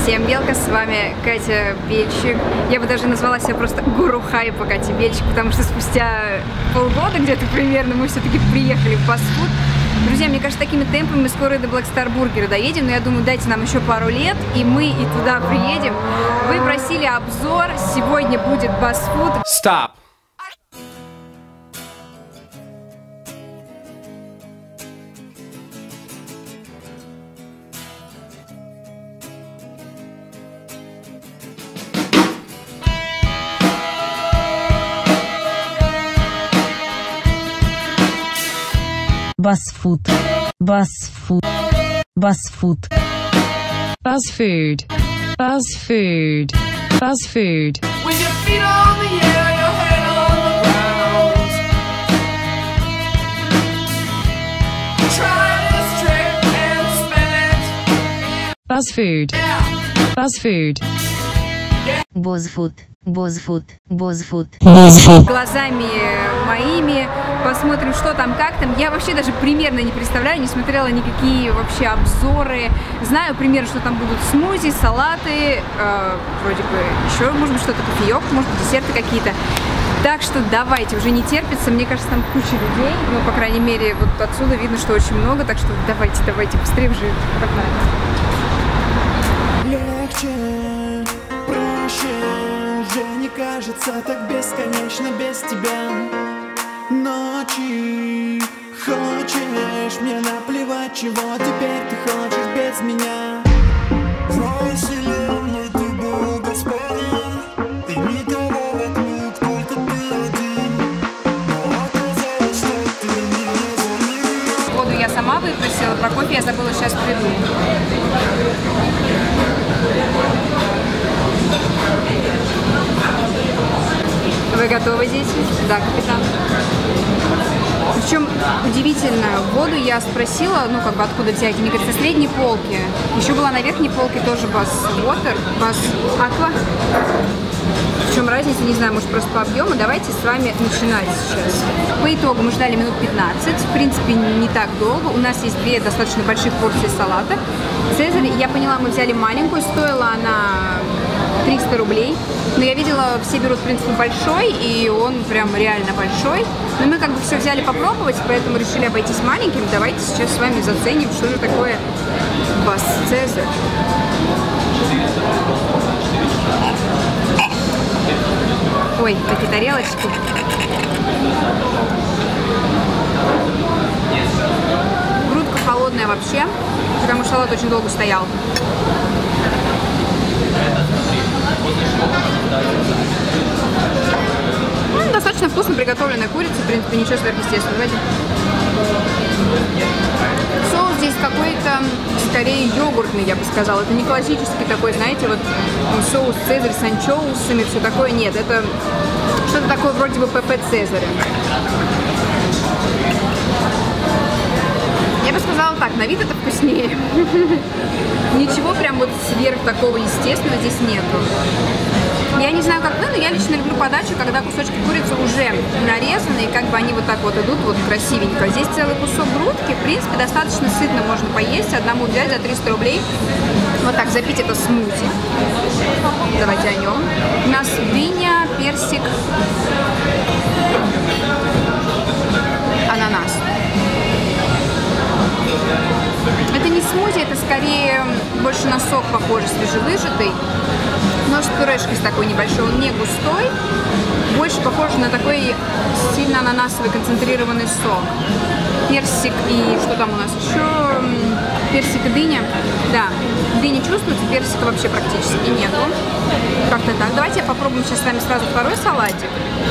Всем белка, с вами Катя Бельчик. Я бы даже назвала себя просто гуру хайпа Катя Бельчик, потому что спустя полгода где-то примерно мы все-таки приехали в фастфуд. Друзья, мне кажется, такими темпами мы скоро до Black Star Burger доедем, но я думаю, дайте нам еще пару лет, и мы и туда приедем. Вы просили обзор, сегодня будет фастфуд. Stop! BuzzFood, BuzzFood, BuzzFood, BuzzFood, BuzzFood, BuzzFood. With your feet on the air, your head on the ground. Try this trick and spin it. BuzzFood, BuzzFood. BuzzFood, BuzzFood, BuzzFood. Глазами моими посмотрим, что там, как там. Я вообще даже примерно не представляю, не смотрела никакие вообще обзоры. Знаю примерно, что там будут смузи, салаты, вроде бы еще, может быть, что-то, кофеек, может быть, десерты какие-то. Так что давайте, уже не терпится. Мне кажется, там куча людей. Ну, по крайней мере, вот отсюда видно, что очень много. Так что давайте, быстрее уже погнали. Легче, проще, уже не кажется так бесконечно без тебя. Ночи, хочешь мне наплевать, чего теперь ты хочешь без меня. Знаю, вселенной ты был господин, и никого вокруг, только ты один. Но оказалось, что ты не Воду я сама выпросила, про кофе я забыла, сейчас приду. Вы готовы, дети? Да, капитан. Причем удивительно, воду я спросила, ну как бы откуда взять. Мне говорят, со средней полки. Еще была на верхней полке тоже Buzz Water, Buzz Aqua. В чем разница, не знаю, может просто по объему. Давайте с вами начинать сейчас. По итогу мы ждали минут 15, в принципе не так долго. У нас есть две достаточно больших порции салата. Цезарь, я поняла, мы взяли маленькую, стоила она 300 рублей. Но я видела, все берут, в принципе, большой, и он прям реально большой. Но мы как бы все взяли попробовать, поэтому решили обойтись маленьким. Давайте сейчас с вами заценим, что же такое Buzz Цезарь. Ой, такие тарелочки. Грудка холодная вообще, потому что салат очень долго стоял. Ну, достаточно вкусно приготовленная курица, в принципе, ничего сверхъестественного. Знаете? Соус здесь какой-то, скорее, йогуртный, я бы сказала. Это не классический такой, знаете, вот соус Цезарь с анчоусами, все такое. Нет, это что-то такое вроде бы ПП Цезаря. Я бы сказала так, на вид это вкуснее. Ничего прям вот сверх такого естественного здесь нету. Я не знаю, как вы, но я лично люблю подачу, когда кусочки курицы уже нарезаны, и как бы они вот так вот идут, вот красивенько. Здесь целый кусок грудки, в принципе, достаточно сытно можно поесть, одному взять за 300 рублей. Вот так, запить это смузи. Давайте о нем. У нас дыня, персик, ананас. Это не смузи, это скорее больше на сок похоже, свежевыжатый. Но с пюрешкой с такой небольшой, он не густой, больше похож на такой сильно ананасовый концентрированный сок. Персик и что там у нас еще? Персик и дыня. Да, дыня чувствуется, персика вообще практически нету. Как-то так. Давайте попробуем сейчас с вами сразу второй салатик.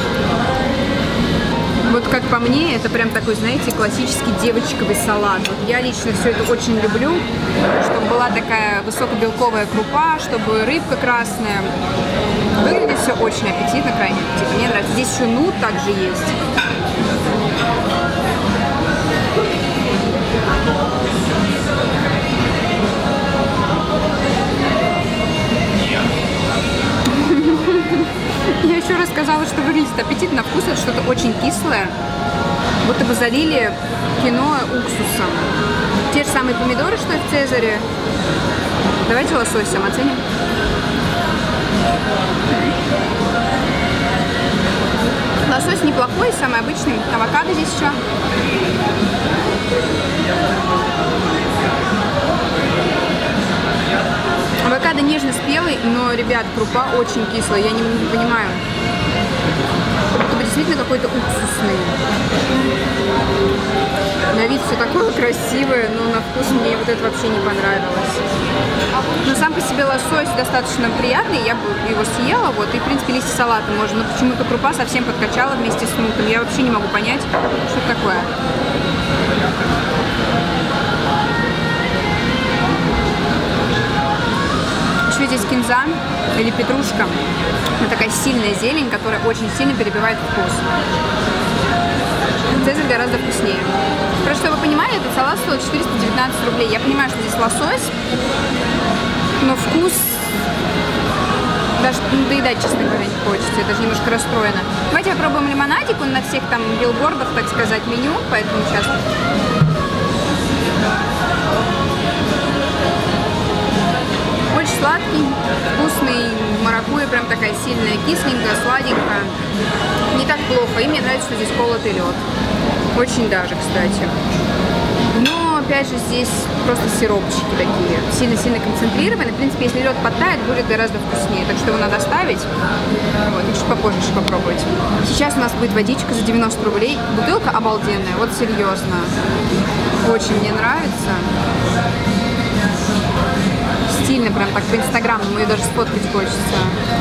Вот как по мне, это прям такой, знаете, классический девочковый салат. Вот я лично все это очень люблю, чтобы была такая высокобелковая крупа, чтобы рыбка красная. Выглядит все очень аппетитно, крайне аппетитно. Мне нравится. Здесь еще нут также есть. Я еще раз сказала, что выглядит аппетитно, вкус это что-то очень кислое. Будто бы залили киноа уксусом. Те же самые помидоры, что и в Цезаре. Давайте лососем оценим. Лосось неплохой, самый обычный. Авокадо здесь еще. Авокадо нежно-спелый, но, ребят, крупа очень кислая. Я не понимаю. Это действительно какой-то уксусный. На вид все такое красивое, но на вкус мне вот это вообще не понравилось. Но сам по себе лосось достаточно приятный, я бы его съела, вот, и, в принципе, листья салата можно, но почему-то крупа совсем подкачала вместе с нутом. Я вообще не могу понять, что это такое. Еще здесь кинза или петрушка. Это такая сильная зелень, которая очень сильно перебивает вкус. Цезарь гораздо вкуснее. Просто чтобы вы понимали, этот салат стоит 419 рублей. Я понимаю, что здесь лосось, но вкус даже доедать, честно говоря, не хочется. Я даже немножко расстроена. Давайте попробуем лимонадик. Он на всех там билбордах, так сказать, меню, поэтому сейчас... Очень сладкий, вкусный, маракуйя прям такая сильная, кисленькая, сладенькая. Не так плохо. И мне нравится, что здесь колотый лед. Очень даже, кстати. Но, опять же, здесь просто сиропчики такие, сильно-сильно концентрированные. В принципе, если лед подтает, будет гораздо вкуснее. Так что его надо оставить. Вот, и чуть попозже еще попробовать. Сейчас у нас будет водичка за 90 рублей. Бутылка обалденная, вот серьезно. Очень мне нравится. Стильно, прям так по инстаграму, ее даже сфоткать хочется.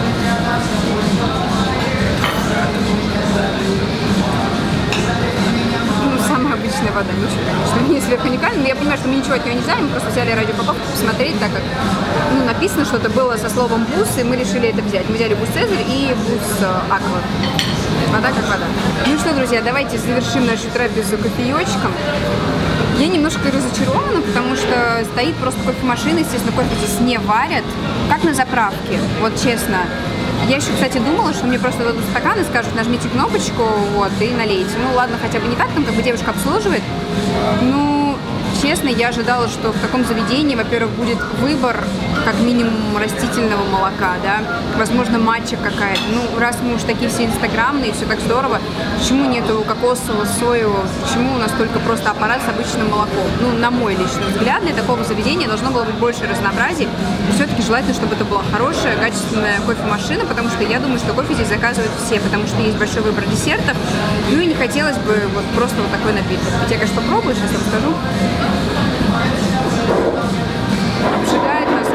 Ну, самая обычная вода, ничего, конечно, не сверх уникально, но я понимаю, что мы ничего от нее не знаем, мы просто взяли ради упаковки посмотреть, так как написано, что это было со словом бус, и мы решили это взять. Мы взяли бус Цезарь и бус Аква. Вода как вода. Ну что, друзья, давайте завершим нашу трапезу кофеечком. Я немножко разочарована, потому что стоит просто кофемашина, естественно, кофе здесь не варят, как на заправке, вот честно. Я еще, кстати, думала, что мне просто дадут стакан и скажут, нажмите кнопочку, вот, и налейте. Ну, ладно, хотя бы не так, там как бы девушка обслуживает. Ну, честно, я ожидала, что в таком заведении, во-первых, будет выбор, как минимум, растительного молока, да, возможно, матча какая-то. Ну, раз мы уж такие все инстаграмные, все так здорово, почему нету кокосового, соевого, почему у нас только просто аппарат с обычным молоком? Ну, на мой личный взгляд, для такого заведения должно было быть больше разнообразия. И все-таки желательно, чтобы это была хорошая, качественная кофемашина, потому что я думаю, что кофе здесь заказывают все, потому что есть большой выбор десертов. Ну и не хотелось бы вот просто вот такой напиток. Я, конечно, попробую, сейчас расскажу. Обжигает нас.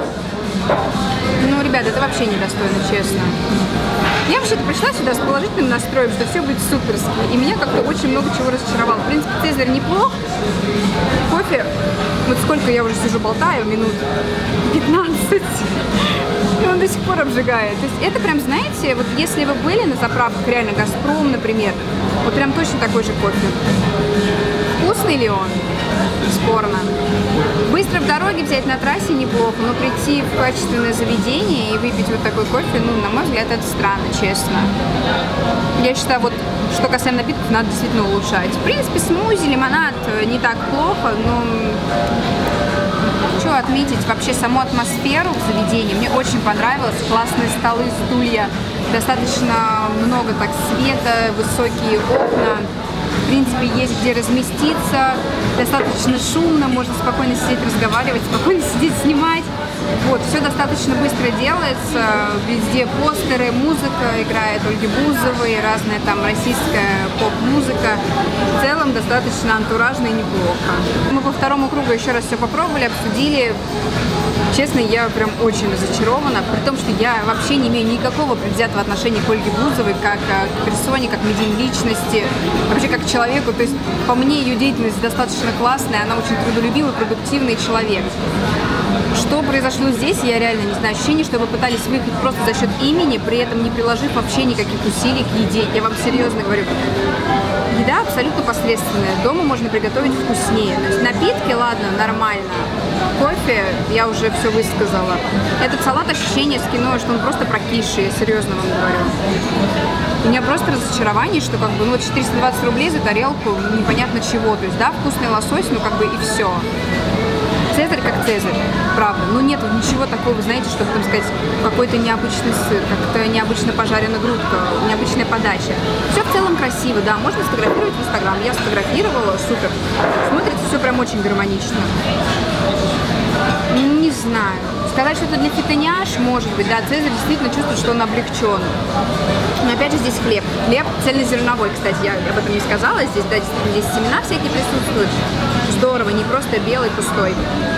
Ну, ребята, это вообще недостойно, честно. Я вообще-то пришла сюда с положительным настроем, что все будет суперски. И меня как-то очень много чего разочаровало. В принципе, Цезарь неплох. Кофе, вот сколько я уже сижу, болтаю, минут 15. И он до сих пор обжигает. То есть это прям, знаете, вот если вы были на заправках, реально Газпром, например, вот прям точно такой же кофе. Вкусный ли он? Спорно. Быстро в дороге взять на трассе неплохо, но прийти в качественное заведение и выпить вот такой кофе, ну, на мой взгляд, это странно, честно. Я считаю, вот, что касаемо напитков, надо действительно улучшать. В принципе, смузи, лимонад не так плохо, но... Хочу отметить вообще саму атмосферу в заведении. Мне очень понравилось. Классные столы, стулья, достаточно много так света, высокие окна. В принципе, есть где разместиться, достаточно шумно, можно спокойно сидеть, разговаривать, спокойно сидеть, снимать. Вот, все достаточно быстро делается, везде постеры, музыка играет Ольги Бузовой, разная там российская поп-музыка. В целом достаточно антуражно и неплохо. Мы по второму кругу еще раз все попробовали, обсудили. Честно, я прям очень разочарована, при том, что я вообще не имею никакого предвзятого отношения к Ольге Бузовой, как к персоне, как к медийной личности, вообще как к человеку. То есть, по мне, ее деятельность достаточно классная, она очень трудолюбивый, продуктивный человек. Что произошло здесь, я реально не знаю. Ощущение, что вы пытались выиграть просто за счет имени, при этом не приложив вообще никаких усилий к еде. Я вам серьезно говорю. Еда абсолютно посредственная. Дома можно приготовить вкуснее. То есть напитки, ладно, нормально. Кофе, я уже все высказала. Этот салат, ощущение с кино, что он просто прокисший, я серьезно вам говорю. У меня просто разочарование, что как бы, ну вот 420 рублей за тарелку непонятно чего. То есть, да, вкусный лосось, ну как бы и все. Цезарь как Цезарь, правда. Ну нет ничего такого, знаете, чтобы там сказать, какой-то необычный сыр, как-то необычно пожаренная грудка, необычная подача. Все в целом красиво, да, можно сфотографировать в Инстаграм. Я сфотографировала, супер. Смотрится все прям очень гармонично. Не знаю. Сказать, что это для фитоняш, может быть, да, Цезарь действительно чувствует, что он облегчен. Но опять же здесь хлеб. Хлеб цельнозерновой, кстати, я об этом не сказала. Здесь, да, действительно, здесь семена всякие присутствуют. Здорово, не просто белый, пустой.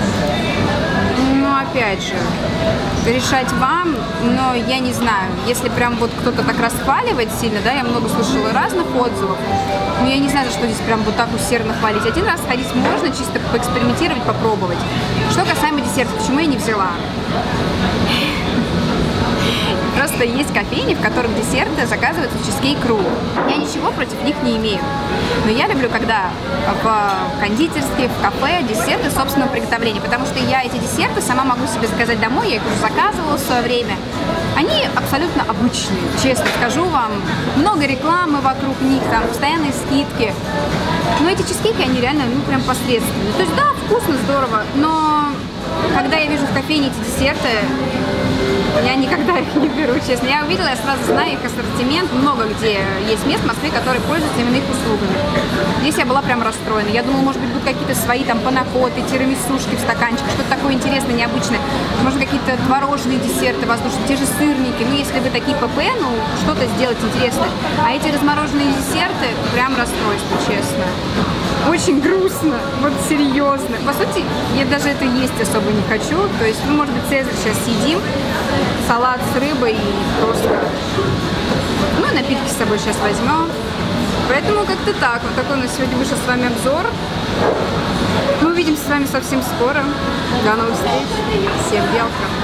Но опять же, решать вам, но я не знаю, если прям вот кто-то так расхваливает сильно, да, я много слышала разных отзывов, но я не знаю, за что здесь прям вот так усердно хвалить. Один раз ходить можно, чисто поэкспериментировать, попробовать. Что касаемо десертов, почему я не взяла? Просто есть кофейни, в которых десерты заказываются в Cheesecake Roll. Я ничего против них не имею. Но я люблю, когда в кондитерских, в кафе десерты собственного приготовления. Потому что я эти десерты сама могу себе заказать домой, я их уже заказывала в свое время. Они абсолютно обычные, честно скажу вам. Много рекламы вокруг них, там постоянные скидки. Но эти чизкейки, они реально, ну, прям посредственные. То есть, да, вкусно, здорово, но когда я вижу в кофейне эти десерты, я никогда их не беру, честно. Я увидела, я сразу знаю их ассортимент. Много где есть мест в Москве, которые пользуются именно их услугами. Здесь я была прям расстроена. Я думала, может быть, будут какие-то свои там панакоты, тирамисушки в стаканчиках, что-то такое интересное, необычное. Может, какие-то творожные десерты воздушные, те же сырники. Ну, если вы такие ПП, ну, что-то сделать интересное. А эти размороженные десерты, прям расстройство, честно. Очень грустно, вот серьезно. По сути, я даже это есть особо не хочу. То есть, мы, может быть, Цезарь сейчас съедим, салат с рыбой и просто... Ну, и напитки с собой сейчас возьмем. Поэтому как-то так. Вот такой у нас сегодня вышел с вами обзор. Мы увидимся с вами совсем скоро. До новых встреч. Всем белка.